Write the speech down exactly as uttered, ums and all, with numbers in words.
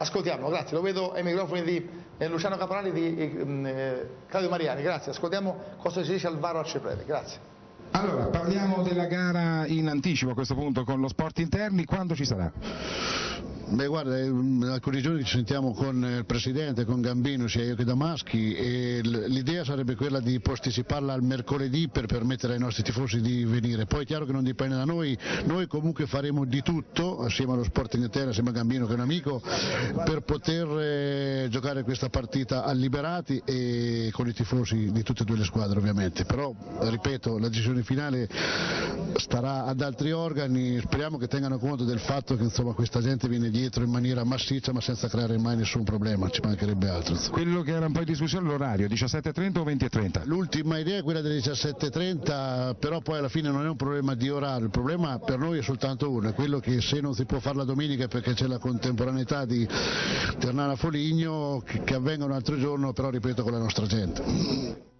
Ascoltiamo, grazie, lo vedo ai microfoni di eh, Luciano Caporali e di eh, Claudio Mariani, grazie, ascoltiamo cosa ci dice Alvaro Arciprete, grazie. Allora, parliamo della gara in anticipo a questo punto con lo Sport Interni, quando ci sarà? Beh guarda, in alcuni giorni ci sentiamo con il Presidente, con Gambino, sia io che Damaschi, e l'idea sarebbe quella di posticiparla al mercoledì per permettere ai nostri tifosi di venire. Poi è chiaro che non dipende da noi, noi comunque faremo di tutto, assieme allo Sporting Interno, assieme a Gambino che è un amico, per poter eh, giocare questa partita a Liberati e con i tifosi di tutte e due le squadre ovviamente. Però, ripeto, la decisione finale starà ad altri organi, speriamo che tengano conto del fatto che insomma, questa gente viene dietro in maniera massiccia ma senza creare mai nessun problema, ci mancherebbe altro. Quello che era un po' in discussione l'orario, diciassette e trenta o venti e trenta? L'ultima idea è quella delle diciassette e trenta, però poi alla fine non è un problema di orario, il problema per noi è soltanto uno, è quello che se non si può fare la domenica perché c'è la contemporaneità di Ternana Foligno, che, che avvenga un altro giorno, però ripeto con la nostra gente.